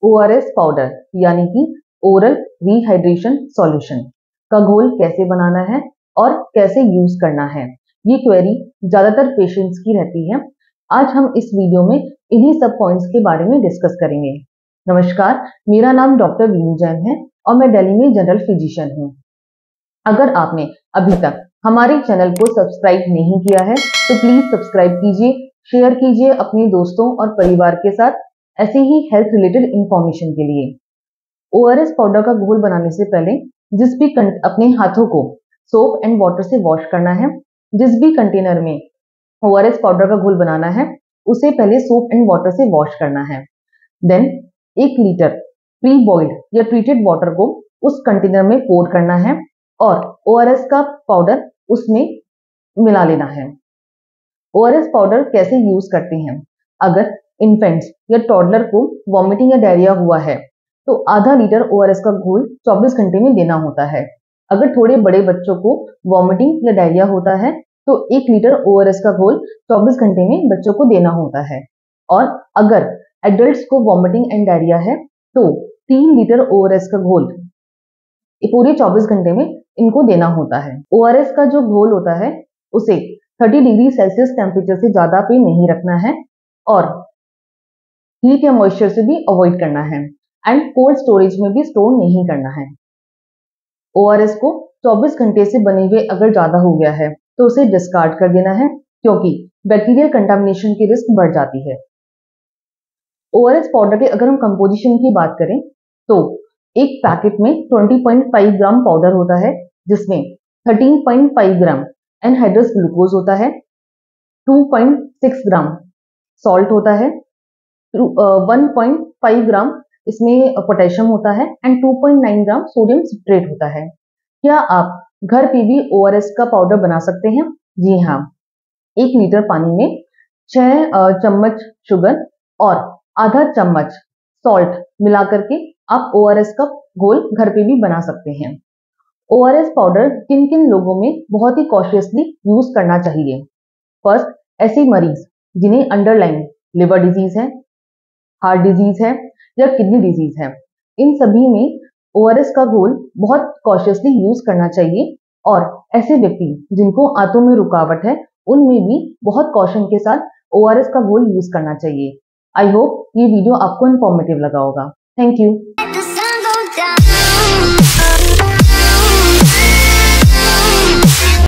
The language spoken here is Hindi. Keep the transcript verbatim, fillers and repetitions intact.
ओआरएस पाउडर यानी कि ओरल रिहाइड्रेशन सॉल्यूशन का घोल कैसे बनाना है और कैसे यूज करना है, ये क्वेरी ज्यादातर पेशेंट्स की रहती है। आज हम इस वीडियो में इन्हीं सब पॉइंट्स के बारे में डिस्कस करेंगे। नमस्कार, मेरा नाम डॉक्टर वीनू जैन है और मैं दिल्ली में जनरल फिजिशियन हूँ। अगर आपने अभी तक हमारे चैनल को सब्सक्राइब नहीं किया है तो प्लीज सब्सक्राइब कीजिए, शेयर कीजिए अपने दोस्तों और परिवार के साथ ऐसे ही हेल्थ रिलेटेड इंफॉर्मेशन के लिए। ओआरएस पाउडर का घोल बनाने से पहले जिस भी अपने हाथों को सोप एंड वाटर से वॉश करना है। जिस भी कंटेनर में ओआरएस पाउडर का घोल बनाना है उसे पहले सोप एंड वाटर से वॉश करना है। देन एक लीटर प्री बॉइल्ड या ट्रीटेड वाटर को उस कंटेनर में पोर करना है और ओआरएस का पाउडर उसमें मिला लेना है। ओआरएस पाउडर कैसे यूज करते हैं? अगर इन्फेंट्स या टॉडलर को वॉमिटिंग या डायरिया हुआ है तो आधा लीटर ओआरएस का घोल चौबीस घंटे में देना होता है। अगर थोड़े बड़े बच्चों को वॉमिटिंग या डायरिया होता है तो एक लीटर ओआरएस का घोल चौबीस घंटे में बच्चों को देना होता है। और अगर एडल्ट्स को वॉमिटिंग एंड डायरिया है तो तीन लीटर ओआरएस का घोल पूरे चौबीस घंटे में इनको देना होता है। ओआरएस का जो घोल होता है उसे तीस डिग्री सेल्सियस टेम्परेचर से ज्यादा पे नहीं रखना है और हीट या मॉइस्चर से भी अवॉइड करना है एंड कोल्ड स्टोरेज में भी स्टोर नहीं करना है। ओआरएस को चौबीस घंटे से बने हुए अगर ज्यादा हो गया है तो उसे डिस्कार्ड कर देना है क्योंकि बैक्टीरियल कंटामिनेशन की रिस्क बढ़ जाती है। ओआरएस पाउडर के अगर हम कंपोजिशन की बात करें तो एक पैकेट में बीस पॉइंट पाँच ग्राम पाउडर होता है जिसमें तेरह पॉइंट पाँच ग्राम एनहाइड्रस ग्लूकोज होता है, दो पॉइंट छह ग्राम सॉल्ट होता है, एक पॉइंट पाँच ग्राम इसमें पोटेशियम होता है एंड दो पॉइंट नौ ग्राम सोडियम सिट्रेट होता है। क्या आप घर पे भी ओआरएस का पाउडर बना सकते हैं? जी हाँ, एक लीटर पानी में छह चम्मच शुगर और आधा चम्मच सॉल्ट मिला करके आप ओआरएस का घोल घर पे भी बना सकते हैं। ओआरएस पाउडर किन किन लोगों में बहुत ही कॉशियसली यूज करना चाहिए? फर्स्ट, ऐसे मरीज जिन्हें अंडरलाइन लिवर डिजीज है, हार्ट डिजीज है या किडनी डिजीज है, इन सभी में ओआरएस का घोल बहुत कॉशियसली यूज करना चाहिए। और ऐसे व्यक्ति जिनको आंतों में रुकावट है उनमें भी बहुत कॉशन के साथ ओआरएस का घोल यूज करना चाहिए। आई होप ये वीडियो आपको इन्फॉर्मेटिव लगा होगा। Thank you.